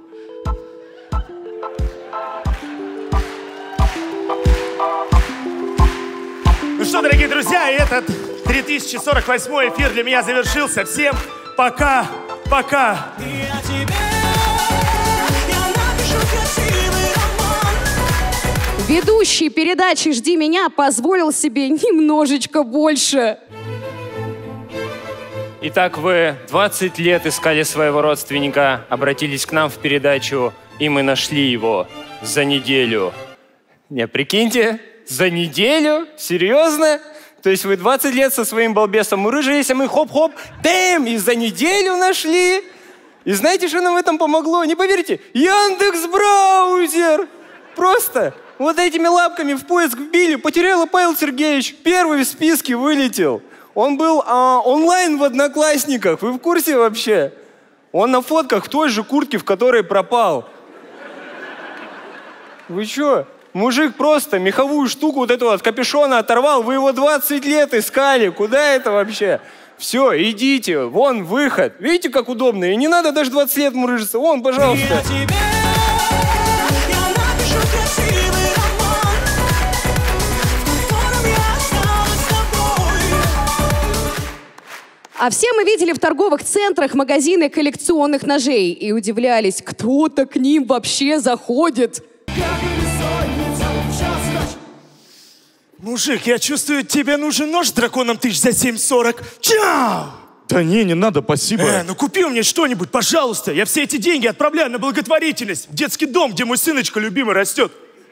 Ну что, дорогие друзья, этот 3048 эфир для меня завершился. Всем пока, пока. Я тебе, я напишу красивый роман. Ведущий передачи «Жди меня» позволил себе немножечко больше. Итак, вы 20 лет искали своего родственника, обратились к нам в передачу, и мы нашли его за неделю. Не, прикиньте, за неделю? Серьезно? То есть вы 20 лет со своим балбесом мурыжились, а мы хоп-хоп, дэм, и за неделю нашли? И знаете, что нам в этом помогло? Не поверите, Яндекс.Браузер! Просто вот этими лапками в поиск вбили, потерял Павел Сергеевич, первый в списке вылетел. Он был онлайн в Одноклассниках. Вы в курсе вообще? Он на фотках в той же куртке, в которой пропал. Вы чё? Мужик просто меховую штуку вот эту от капюшона оторвал. Вы его 20 лет искали. Куда это вообще? Все, идите. Вон выход. Видите, как удобно? И не надо даже 20 лет мурыжиться. Вон, пожалуйста. Я тебе, я напишу красивый роман. А все мы видели в торговых центрах магазины коллекционных ножей и удивлялись, кто-то к ним вообще заходит. Мужик, я чувствую, тебе нужен нож с драконом тысяч за 7,40. Чау! Да не надо, спасибо. Ну купи мне что-нибудь, пожалуйста. Я все эти деньги отправляю на благотворительность. В детский дом, где мой сыночка любимый растет.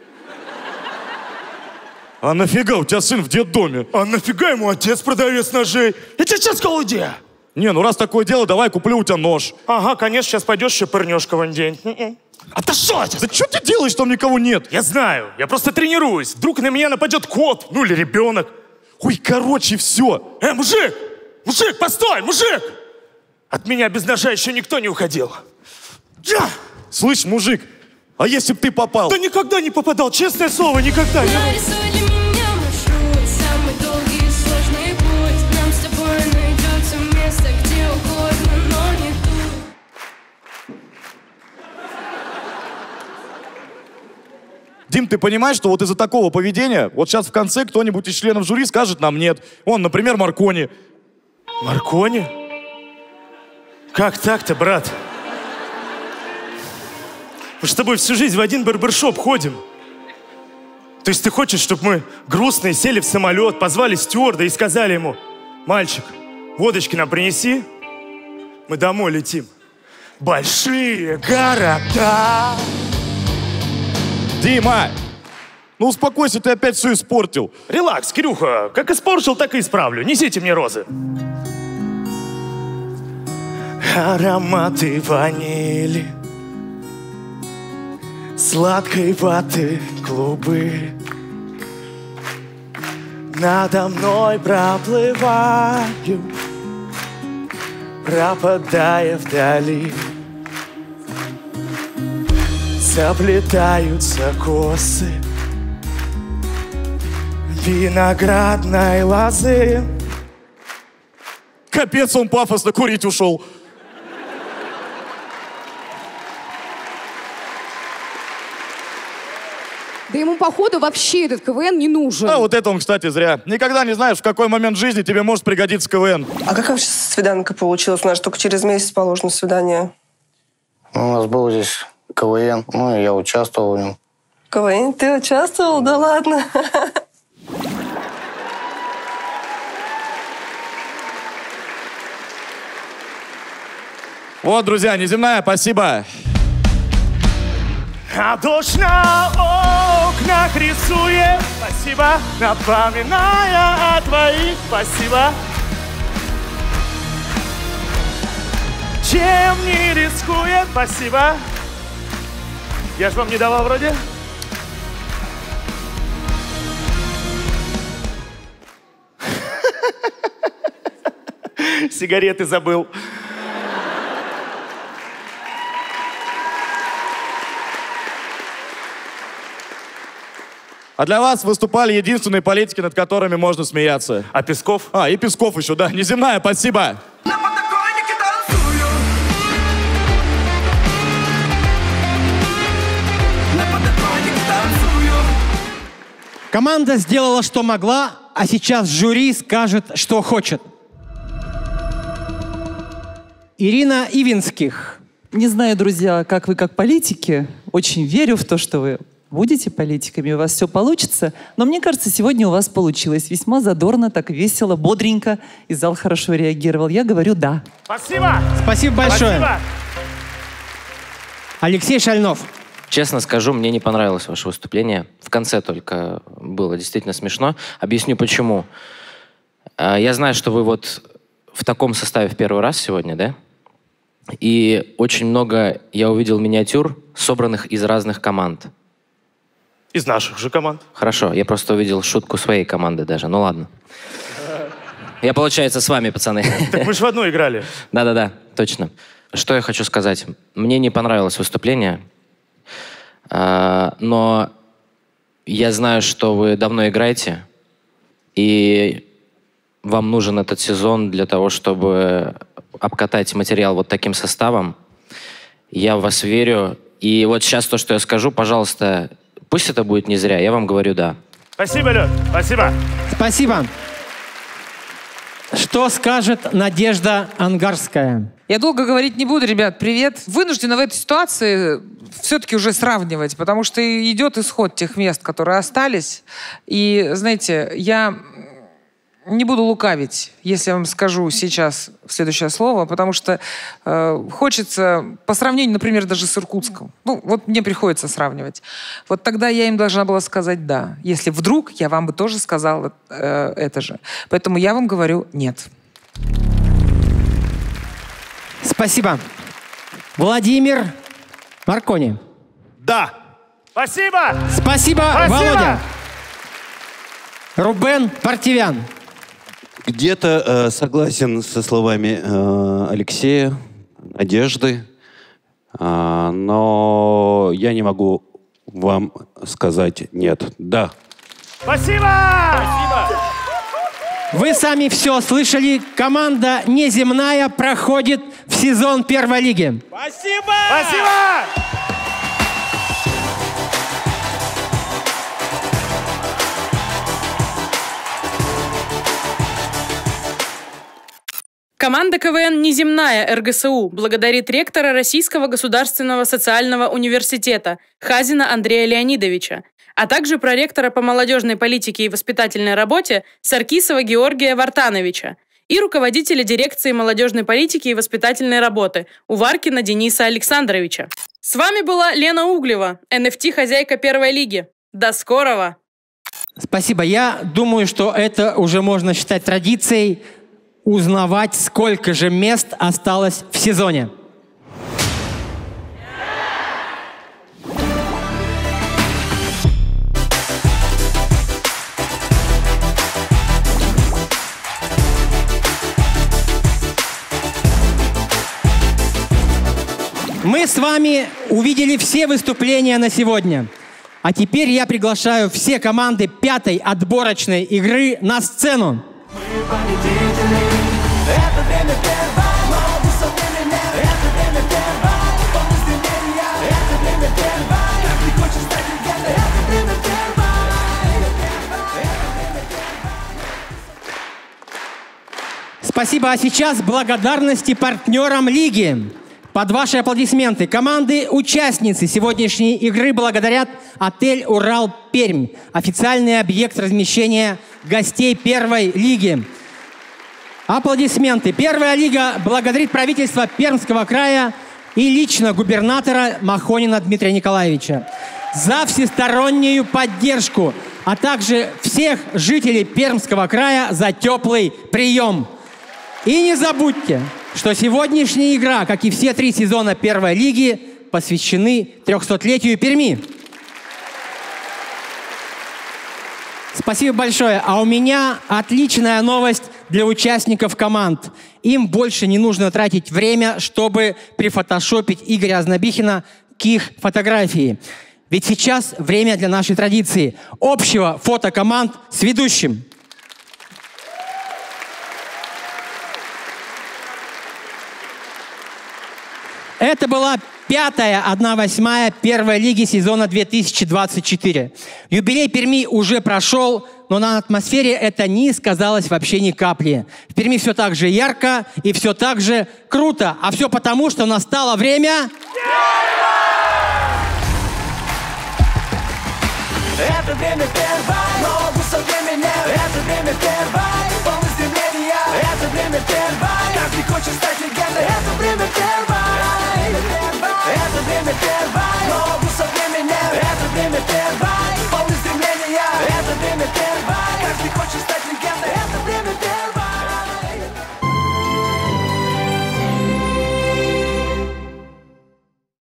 А нафига у тебя сын в детдоме? А нафига ему отец продавец ножей? Я тебе сейчас сказал, где? Не, ну раз такое дело, давай куплю у тебя нож. Ага, конечно, сейчас пойдешь еще пырнешь кого-нибудь. Отошел! Да что ты делаешь, там никого нет? Я знаю, я просто тренируюсь. Вдруг на меня нападет кот, ну или ребенок. Ой, короче, все. Мужик! Мужик, постой, мужик! От меня без ножа еще никто не уходил. Слышь, мужик, а если б ты попал? Да никогда не попадал, честное слово, никогда. Нарисуй для меня маршрут, самый долгий и сложный путь. Нам с тобой найдется место, где угодно, но не тут. Дим, ты понимаешь, что вот из-за такого поведения, вот сейчас в конце кто-нибудь из членов жюри скажет нам нет. Он, например, Маркони. Маркони? Как так-то, брат? Мы с тобой всю жизнь в один барбершоп ходим. То есть ты хочешь, чтобы мы грустные сели в самолет, позвали стюарда и сказали ему: мальчик, водочки нам принеси, мы домой летим. Большие города. Дима, ну успокойся, ты опять все испортил. Релакс, Кирюха, как испортил, так и исправлю. Несите мне розы. Ароматы ванили, сладкой ваты клубы надо мной проплывают, пропадая вдали. Заплетаются косы виноградной лозы. Капец, он пафосно курить ушел. Да ему, походу, вообще этот КВН не нужен. А вот это он, кстати, зря. Никогда не знаешь, в какой момент жизни тебе может пригодиться КВН. А как вообще свиданка получилась? У нас только через месяц положено свидание. У нас был здесь КВН, ну и я участвовал в нем. КВН? Ты участвовал? Да ладно. Вот, друзья, неземная, спасибо. А дождь на окнах рисует, спасибо, напоминая о твоих, спасибо. Чем не рискует, спасибо. Я ж вам не давал вроде. Сигареты забыл. А для вас выступали единственные политики, над которыми можно смеяться. А Песков? А, и Песков еще, да. Неземная, спасибо. Команда сделала, что могла, а сейчас жюри скажет, что хочет. Ирина Ивинских. Не знаю, друзья, как вы как политики. Очень верю в то, что вы будете политиками, у вас все получится. Но мне кажется, сегодня у вас получилось. Весьма задорно, так весело, бодренько. И зал хорошо реагировал. Я говорю «да». Спасибо! Спасибо большое. Спасибо. Алексей Шальнов. Честно скажу, мне не понравилось ваше выступление. В конце только было действительно смешно. Объясню, почему. Я знаю, что вы вот в таком составе в первый раз сегодня, да? И очень много я увидел миниатюр, собранных из разных команд. Из наших же команд. Хорошо, я просто увидел шутку своей команды даже. Ну ладно. Я, получается, с вами, пацаны. Так мы же в одну играли. Да-да-да, точно. Что я хочу сказать? Мне не понравилось выступление, но я знаю, что вы давно играете, и вам нужен этот сезон для того, чтобы обкатать материал вот таким составом. Я в вас верю. И вот сейчас то, что я скажу, пожалуйста, пусть это будет не зря, я вам говорю «да». Спасибо, Лёд, спасибо. Спасибо. Что скажет Надежда Ангарская? Я долго говорить не буду, ребят, привет. Вынуждена в этой ситуации все-таки уже сравнивать, потому что идет исход тех мест, которые остались. И, знаете, я не буду лукавить, если я вам скажу сейчас следующее слово, потому что хочется, по сравнению, например, даже с Иркутском, ну, вот мне приходится сравнивать. Вот тогда я им должна была сказать «да», если вдруг я вам бы тоже сказала это же. Поэтому я вам говорю «нет». Спасибо. Владимир Маркони. Да. Спасибо. Спасибо, Володя. Рубен Партивян. Где-то согласен со словами Алексея, Надежды, но я не могу вам сказать «нет». Да. Спасибо! Спасибо! Вы сами все слышали. Команда «Неземная» проходит в сезон первой лиги. Спасибо! Спасибо! Команда КВН «Неземная» РГСУ благодарит ректора Российского государственного социального университета Хазина Андрея Леонидовича, а также проректора по молодежной политике и воспитательной работе Саркисова Георгия Вартановича и руководителя дирекции молодежной политики и воспитательной работы Уваркина Дениса Александровича. С вами была Лена Углева, NFT-хозяйка первой лиги. До скорого! Спасибо. Я думаю, что это уже можно считать традицией узнавать, сколько же мест осталось в сезоне. Мы с вами увидели все выступления на сегодня. А теперь я приглашаю все команды пятой отборочной игры на сцену. Спасибо. А сейчас благодарности партнерам лиги. Под ваши аплодисменты команды-участницы сегодняшней игры благодарят отель «Урал-Пермь», официальный объект размещения гостей первой лиги. Аплодисменты. Первая лига благодарит правительство Пермского края и лично губернатора Махонина Дмитрия Николаевича за всестороннюю поддержку, а также всех жителей Пермского края за теплый прием. И не забудьте, что сегодняшняя игра, как и все 3 сезона первой лиги, посвящены 300-летию Перми. Спасибо большое. А у меня отличная новость для участников команд. Им больше не нужно тратить время, чтобы прифотошопить Игоря Ознобихина к их фотографии. Ведь сейчас время для нашей традиции – общего фото команд с ведущим. Это была 5-я 1/8 первой лиги сезона 2024. Юбилей Перми уже прошел, но на атмосфере это не сказалось вообще ни капли. В Перми все так же ярко и все так же круто. А все потому, что настало время... Это время первое, но высоты меня. Это время первое, полностью меня. Это время первое.